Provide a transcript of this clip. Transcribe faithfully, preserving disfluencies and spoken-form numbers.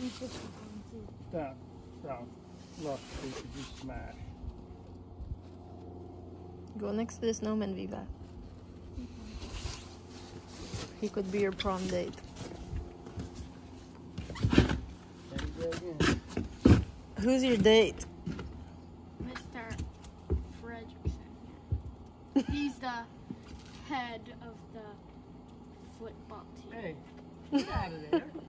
Stop. Stop. Look, you could just smash. Go next to the snowman, Viva. He could be your prom date. There you go again. Who's your date? Mister Fredrickson. He's the head of the football team. Hey, get out of there.